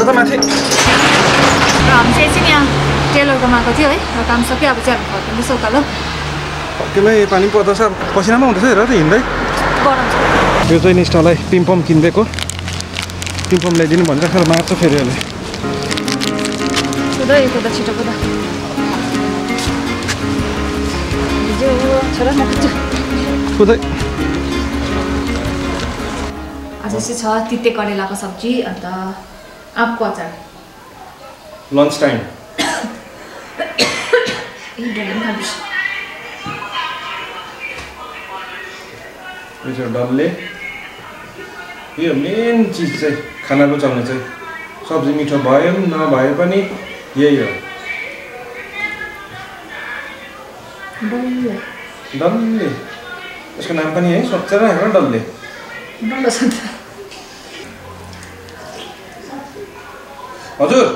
त माथि र हामी चाहिँ एकछिन यहाँ टेलरकोमा आएको थियो है र काम सक्यो अब चाहिँ हामी फर्किँदैछ उकालो फर्केमै पानी पर्दछ पसिनामा हुँदैछ हेर त हिँड्दै गरम छ यो चाहिँ निष्ठालाई पिम्पम किनिदिएको पिम्पम ल्याइदिनु भन्छ खर मार्छ फेरि अहिले कुदा छिटो कुदा छोरा म कुदै आज चाहिँ छ तिते करेलाको सब्जी अन्त आँपको अचार लन्च टाइम डल्ले यो मेन चिज चाहिँ खाना रुचाउने चाहिँ सब्जी मिठो भयो नभए पनि यही हो डल्ले यसको नाम पनि है सोचेर हेर डल्ले हजुर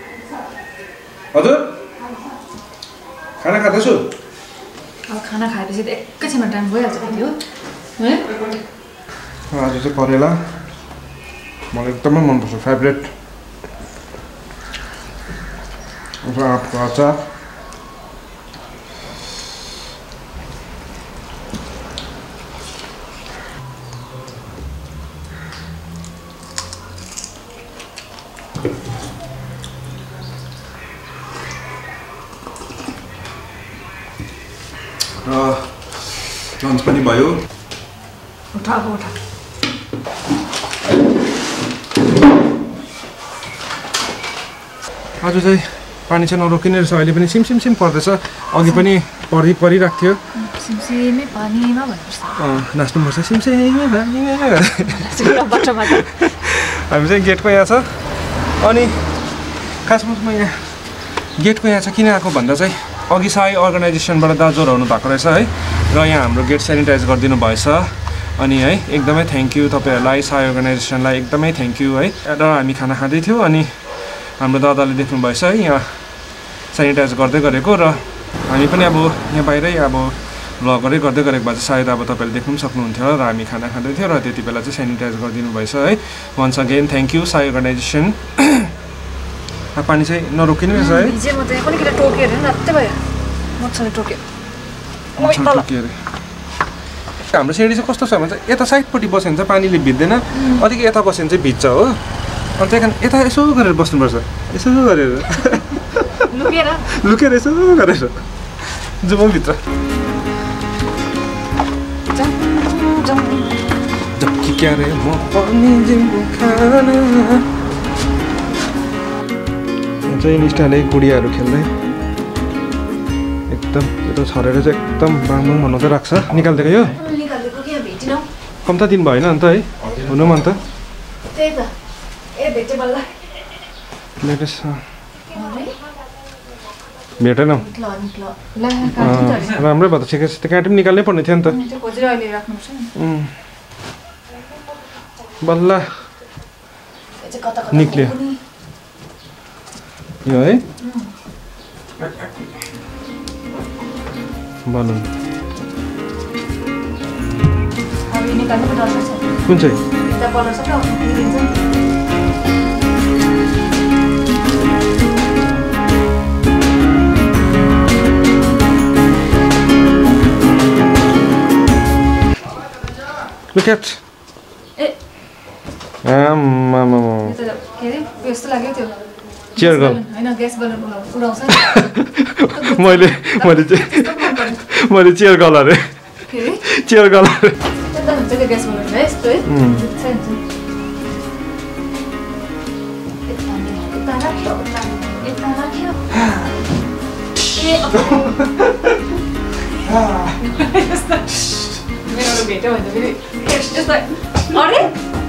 हजुर खाना खाँदैछु अब खाना खाएपछि त एकैछिनमा टाइम भइहाल्छ त्यो है आज चाहिँ करेला मलाई एकदमै मनपर्छ फेभरेट आँपको अचार लन्च पनि भयो उठा आज चाहिँ पानी चाहिँ नरोकिने रहेछ अहिले पनि सिम पर्दैछ अघि पनि परिरहेको थियो सिमसिमे पानीमा भन्नुपर्छ नाच्नुपर्छ सिमसिमे पानीमा हामी चाहिँ गेटको यहाँ छ अनि खासमा म यहाँ गेटको यहाँ छ किन आएको भन्दा चाहिँ अघि साई अर्गनाइजेसनबाट दाजुहरू आउनु भएको रहेछ है र यहाँ हाम्रो गेट सेनिटाइज गरिदिनु भएछ अनि है एकदमै थ्याङ्क यू तपाईँहरूलाई साई अर्गनाइजेसनलाई एकदमै थ्याङ्क यू है र हामी खाना खाँदै थियौँ अनि हाम्रो दादाले देख्नुभएछ है यहाँ सेनिटाइज गर्दै गरेको र हामी पनि अब यहाँ बाहिरै अब भ्लगरै गर्दै गरेको भए चाहिँ सायद अब तपाईँले देख्नु पनि सक्नुहुन्थ्यो र हामी खाना खाँदै थियो र त्यति बेला चाहिँ सेनिटाइज गरिदिनु भएछ है once again thank you Sai organization पानी चाहिँ नरोकिने रहेछ है हाम्रो सिँढी चाहिँ कस्तो छ भने चाहिँ यता साइडपट्टि बस्यो भने चाहिँ पानीले भिज्दैन अलिक यता बस्यो भने चाहिँ भिज्छ हो अनि त्यही कारण यता यसो गरेर बस्नुपर्छ यसो गरेर लुकेर यसो गरेर जुम भित्र क्यारे म पनि जिम्बु खाना चाहिँ निष्ठाले गुडियाहरू खेल्दै एकदम यो त छरेर चाहिँ एकदम बाङबाङ बनाउँदै राख्छ निकालिदिएको यो कम्ता दिन भएन अन्त है हुनु मन त भेटेनौ राम्रै भयो त ठिकै छ त्यो काँटी पनि निकाल्नै पर्ने थियो नि त बल्ल निक्ल्यो यो है बलुन कुन चाहिँ Look at. चेयर गर्ल मैले चेयर गर्ल अरे चेयर गर्ल अरे भेट्यो भने फेरि यस्तो अरे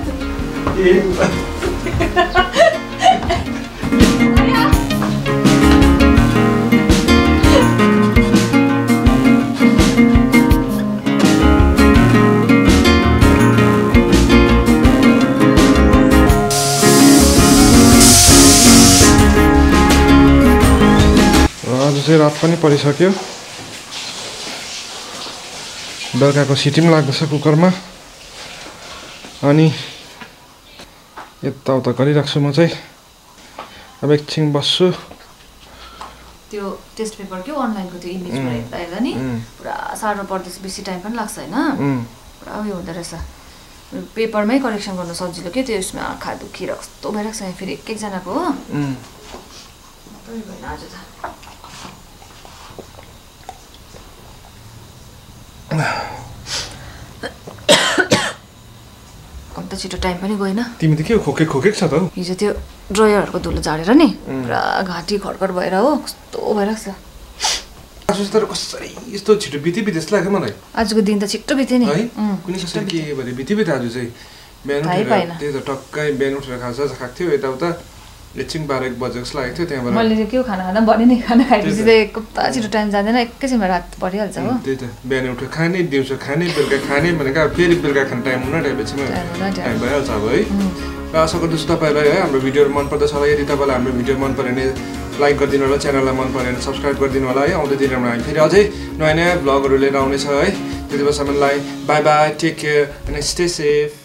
आज चाहिँ रात पनि परिसक्यो बेलुकाको सिटी पनि लाग्दैछ कुकरमा अनि यताउता गरिराख्छु म चाहिँ अब एकछिन बस्छु त्यो टेस्ट पेपर के अनलाइनको त्यो इमेजबाट हेर्दा नि पुरा साह्रो पर्दैछ बेसी टाइम पनि लाग्छ हैन पुरा उयो हुँदो रहेछ पेपरमै करेक्सन गर्न सजिलो के त्यो यसमा आँखा दुखिरहेको कस्तो भइरहेको छ फेरि एक एकजनाको हो त्यही भएन आज त अन्त छिटो टाइम पनि गएन तिमी त के खोकेक छ त हिजो त्यो ड्रयरहरुको धुलो झारेर नि पुरा घाँटी खडखड भएर हो कस्तो भइरहेको छ आज तर कसरी यस्तो छिटो बिति जस्तो लाग्यो मलाई आजको दिन त छिटो बित्यो नि है कुनै कसरी के भरे बिति आज चाहिँ बिहान उठेर त्यही त टक्कै बिहान उठेर खाजा खाएको थियो यताउता एकछिन 12 बजे जस्तो लागेको थियो त्यहाँबाट मैले के खाना भने नि खाना खाएपछि त कता छिटो टाइम जाँदैन एकैछिनमा रात परिहाल्छ हो त्यही त बिहान उठेर खाने दिउँसो खाने बेलुका खाने भनेको फेरि बेलुका खाने टाइम हुन आएपछि टाइम भइहाल्छ अब है र आशा गर्दछु तपाईँलाई है हाम्रो भिडियोहरू मन पर्दछ होला यदि तपाईँलाई हाम्रो भिडियो मन पऱ्यो भने लाइक गरिदिनु होला च्यानललाई मन पऱ्यो भने सब्सक्राइब गरिदिनु होला है आउँदै दिनमा हामी फेरि अझै नयाँ नयाँ भ्लगहरू लिएर आउनेछ है त्यति बेलासम्मलाई bye bye take care and stay safe